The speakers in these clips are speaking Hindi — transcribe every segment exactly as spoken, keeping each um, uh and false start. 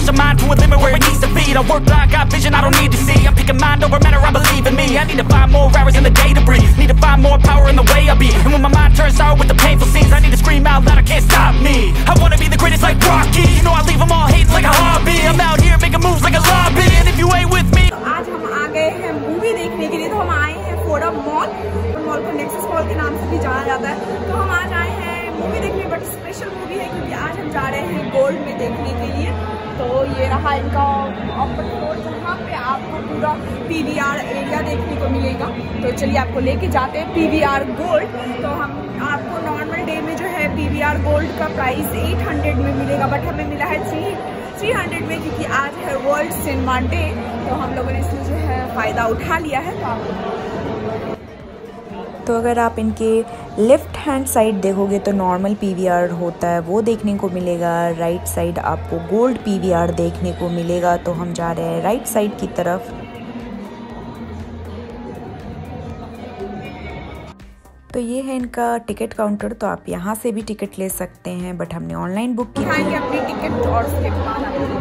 push a mind to a limit where it needs to be. I work blind, got vision I don't need to see. I'm picking mind over matter, I believe in me. I need to find more hours in the day to breathe. Need to find more power in the way I be. And when my mind turns sour with the painful scenes, I need to scream out loud, I can't stop me. I wanna be the greatest like Rocky. You know I leave them all hating like a hobby. I'm out here making moves like a lobby. And if you ain't with me. तो आज हम आ गए हैं मूवी देखने के लिए। तो हम आए हैं फोरम मॉल। मॉल को नेक्सस मॉल के नाम से भी जाना जाता है। तो हम आज आए हैं मूवी देखने, बट स्पेशल मूवी है क्योंकि आज हम जा रहे हैं गोल्ड में देखने के लिए। तो ये रहा इनका अपर फ्लोर, जहाँ पे आपको पूरा पीवीआर एरिया देखने को मिलेगा। तो चलिए आपको लेके जाते हैं पीवीआर गोल्ड। तो हम आपको नॉर्मल डे में जो है पीवीआर गोल्ड का प्राइस एट हंड्रेड में मिलेगा, बट हमें मिला है थ्री थ्री हंड्रेड में, क्योंकि आज है वर्ल्ड सिनेमा डे। तो हम लोगों ने इसमें जो है फ़ायदा उठा लिया है। तो आपको तो अगर आप इनके लेफ़्ट हैंड साइड देखोगे तो नॉर्मल पीवीआर होता है वो देखने को मिलेगा। राइट साइड आपको गोल्ड पीवीआर देखने को मिलेगा। तो हम जा रहे हैं राइट साइड की तरफ। तो ये है इनका टिकट काउंटर। तो आप यहाँ से भी टिकट ले सकते हैं, बट हमने ऑनलाइन बुक की थी। अपनी टिकट और उसके बाद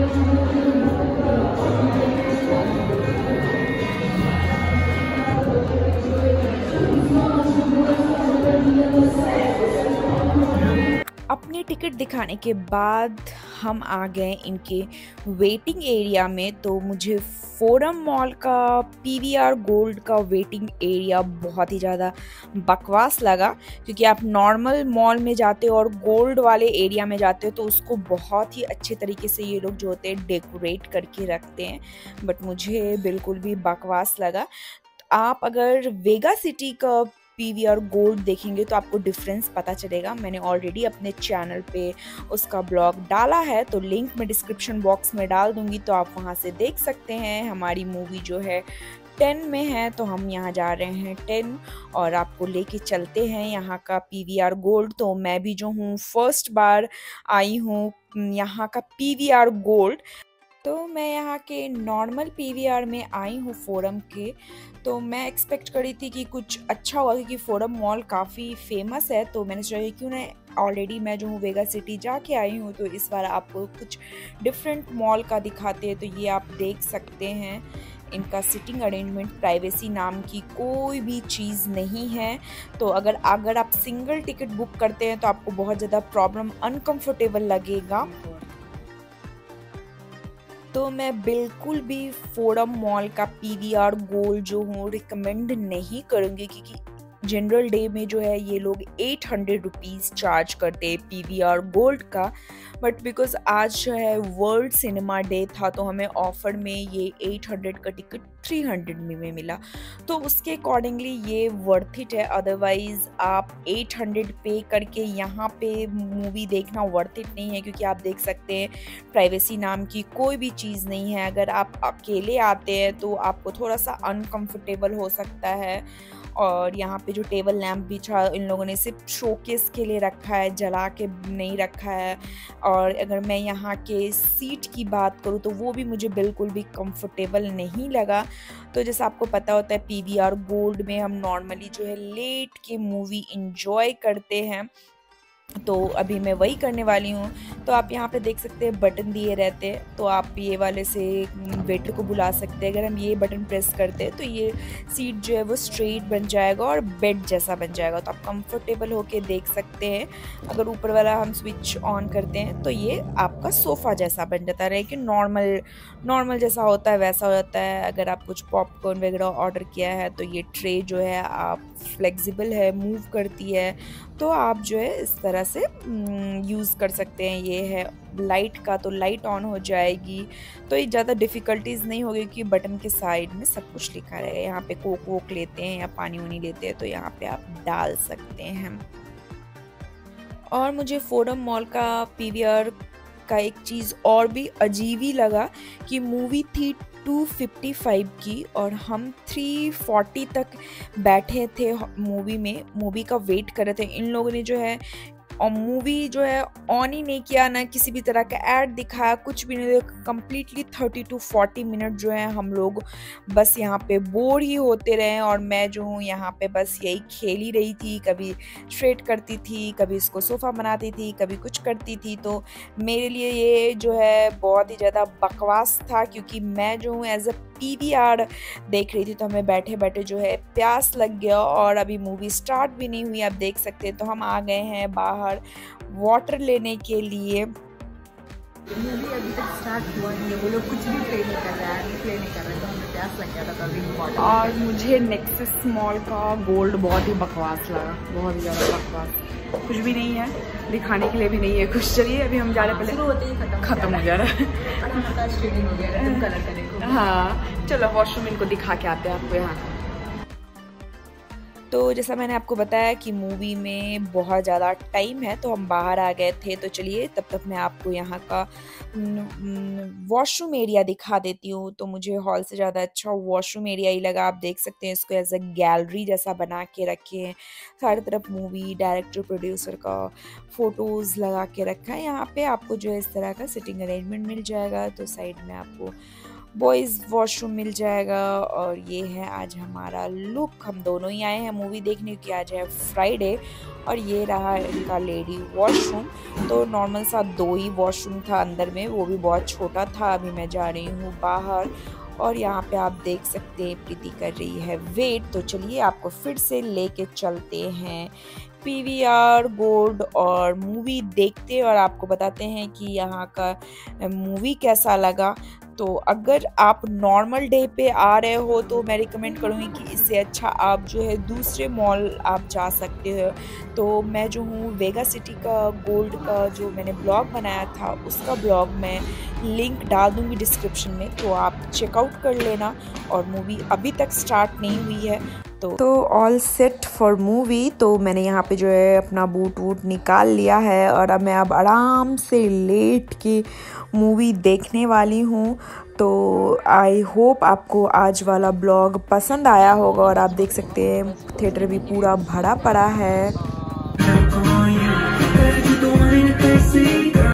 अपनी टिकट दिखाने के बाद हम आ गए इनके वेटिंग एरिया में। तो मुझे फोरम मॉल का पीवीआर गोल्ड का वेटिंग एरिया बहुत ही ज़्यादा बकवास लगा, क्योंकि आप नॉर्मल मॉल में जाते हो और गोल्ड वाले एरिया में जाते हो तो उसको बहुत ही अच्छे तरीके से ये लोग जो होते हैं डेकोरेट करके रखते हैं, बट मुझे बिल्कुल भी बकवास लगा। आप अगर वेगा सिटी का पीवीआर गोल्ड देखेंगे तो आपको डिफरेंस पता चलेगा। मैंने ऑलरेडी अपने चैनल पे उसका ब्लॉग डाला है, तो लिंक मैं डिस्क्रिप्शन बॉक्स में डाल दूंगी, तो आप वहां से देख सकते हैं। हमारी मूवी जो है टेन में है, तो हम यहाँ जा रहे हैं टेन और आपको लेके चलते हैं यहाँ का पीवीआर गोल्ड। तो मैं भी जो हूँ फर्स्ट बार आई हूँ यहाँ का पीवीआर गोल्ड। तो मैं यहाँ के नॉर्मल पीवीआर में आई हूँ फोरम के। तो मैं एक्सपेक्ट करी थी कि कुछ अच्छा होगा, क्योंकि फोरम मॉल काफ़ी फेमस है। तो मैंने सोचा क्यों ना, ऑलरेडी मैं जो हूँ वेगा सिटी जाके आई हूँ, तो इस बार आपको कुछ डिफरेंट मॉल का दिखाते हैं। तो ये आप देख सकते हैं इनका सिटिंग अरेंजमेंट, प्राइवेसी नाम की कोई भी चीज़ नहीं है। तो अगर अगर आप सिंगल टिकट बुक करते हैं तो आपको बहुत ज़्यादा प्रॉब्लम, अनकंफर्टेबल लगेगा। तो मैं बिल्कुल भी फोरम मॉल का पीवीआर गोल्ड जो हूँ रिकमेंड नहीं करूँगी, क्योंकि जनरल डे में जो है ये लोग एट हंड्रेड रुपीज़ चार्ज करते हैं पीवीआर गोल्ड का, बट बिकॉज आज जो है वर्ल्ड सिनेमा डे था तो हमें ऑफर में ये एट हंड्रेड का टिकट थ्री हंड्रेड में मिला। तो उसके अकॉर्डिंगली ये वर्थ इट है। अदरवाइज़ आप एट हंड्रेड पे करके यहाँ पे मूवी देखना वर्थ इट नहीं है, क्योंकि आप देख सकते हैं प्राइवेसी नाम की कोई भी चीज़ नहीं है। अगर आप अकेले आते हैं तो आपको थोड़ा सा अनकंफर्टेबल हो सकता है। और यहाँ पे जो टेबल लैम्प भी था इन लोगों ने सिर्फ शोकेस के लिए रखा है, जला के नहीं रखा है। और अगर मैं यहाँ के सीट की बात करूँ तो वो भी मुझे बिल्कुल भी कंफर्टेबल नहीं लगा। तो जैसे आपको पता होता है पीवीआर गोल्ड में हम नॉर्मली जो है लेट के मूवी इंजॉय करते हैं, तो अभी मैं वही करने वाली हूँ। तो आप यहाँ पे देख सकते हैं बटन दिए रहते हैं, तो आप ये वाले से वेटर को बुला सकते हैं। अगर हम ये बटन प्रेस करते हैं तो ये सीट जो है वो स्ट्रेट बन जाएगा और बेड जैसा बन जाएगा, तो आप कंफर्टेबल होके देख सकते हैं। अगर ऊपर वाला हम स्विच ऑन करते हैं तो ये आपका सोफ़ा जैसा बन जाता है, कि नॉर्मल नॉर्मल जैसा होता है वैसा हो जाता है। अगर आप कुछ पॉपकॉर्न वगैरह ऑर्डर किया है तो ये ट्रे जो है आप फ्लेक्सिबल है, मूव करती है, तो आप जो है इस तरह से यूज़ कर सकते हैं। ये है लाइट का, तो लाइट ऑन हो जाएगी, तो ये ज़्यादा डिफ़िकल्टीज़ नहीं होगी, क्योंकि बटन के साइड में सब कुछ लिखा रहेगा। यहाँ पे कोक वोक लेते हैं या पानी वानी लेते हैं तो यहाँ पे आप डाल सकते हैं। और मुझे फोरम मॉल का पीवीआर का एक चीज़ और भी अजीब ही लगा कि मूवी थी टू फिफ्टी फाइव की और हम थ्री फोर्टी तक बैठे थे मूवी में, मूवी का वेट कर रहे थे। इन लोगों ने जो है और मूवी जो है ऑन ही नहीं किया, ना किसी भी तरह का ऐड दिखाया, कुछ भी नहीं। Completely thirty to forty minute जो है हम लोग बस यहाँ पे बोर ही होते रहे। और मैं जो हूँ यहाँ पे बस यही खेल ही रही थी, कभी स्ट्रेट करती थी, कभी इसको सोफ़ा बनाती थी, कभी कुछ करती थी। तो मेरे लिए ये जो है बहुत ही ज़्यादा बकवास था, क्योंकि मैं जो हूँ as a P V R देख रही थी, तो हमें बैठे बैठे जो है प्यास लग गया और अभी मूवी स्टार्ट भी नहीं हुई, आप देख सकते हैं। तो हम आ गए हैं बाहर वाटर लेने के लिए। मूवी अभी तक स्टार्ट हुआ नहीं है, वो लोग कुछ भी प्ले नहीं कर रहे हैं, प्ले नहीं कर रहे, तो हमें प्यास लग गया था तभी। और मुझे नेक्सस मॉल का गोल्ड बहुत ही बकवास लगा, बहुत ही ज़्यादा बकवास, कुछ भी नहीं है, दिखाने के लिए भी नहीं है कुछ। चलिए अभी हम जा रहे, पहले होते ही खत्म खत्म हो जा रहा है, हो गया कलर करने को। हाँ चलो वॉशरूम इनको दिखा के आते हैं आपको यहाँ। तो जैसा मैंने आपको बताया कि मूवी में बहुत ज़्यादा टाइम है, तो हम बाहर आ गए थे। तो चलिए तब तक मैं आपको यहाँ का वॉशरूम एरिया दिखा देती हूँ। तो मुझे हॉल से ज़्यादा अच्छा वॉशरूम एरिया ही लगा। आप देख सकते हैं इसको एज अ गैलरी जैसा बना के रखे हैं, सारी तरफ मूवी डायरेक्टर प्रोड्यूसर का फ़ोटोज़ लगा के रखा है। यहाँ पे आपको जो है इस तरह का सिटिंग अरेंजमेंट मिल जाएगा। तो साइड में आपको बॉयज़ वॉशरूम मिल जाएगा। और ये है आज हमारा लुक, हम दोनों ही आए हैं मूवी देखने की, आज है फ्राइडे। और ये रहा इनका लेडी वॉशरूम। तो नॉर्मल सा दो ही वॉशरूम था अंदर में, वो भी बहुत छोटा था। अभी मैं जा रही हूँ बाहर और यहाँ पे आप देख सकते हैं प्रीति कर रही है वेट। तो चलिए आपको फिर से लेके चलते हैं पी वी आर गोल्ड और मूवी देखते और आपको बताते हैं कि यहाँ का मूवी कैसा लगा। तो अगर आप नॉर्मल डे पे आ रहे हो तो मैं रिकमेंड करूँगी कि इससे अच्छा आप जो है दूसरे मॉल आप जा सकते हो। तो मैं जो हूँ वेगा सिटी का गोल्ड का जो मैंने ब्लॉग बनाया था, उसका ब्लॉग मैं लिंक डाल दूँगी डिस्क्रिप्शन में, तो आप चेकआउट कर लेना। और मूवी अभी तक स्टार्ट नहीं हुई है। तो तो ऑल सेट फॉर मूवी। तो मैंने यहाँ पे जो है अपना बूट वूट निकाल लिया है और अब मैं अब आराम से लेट के मूवी देखने वाली हूँ। तो आई होप आपको आज वाला ब्लॉग पसंद आया होगा। और आप देख सकते हैं थिएटर भी पूरा भरा पड़ा है।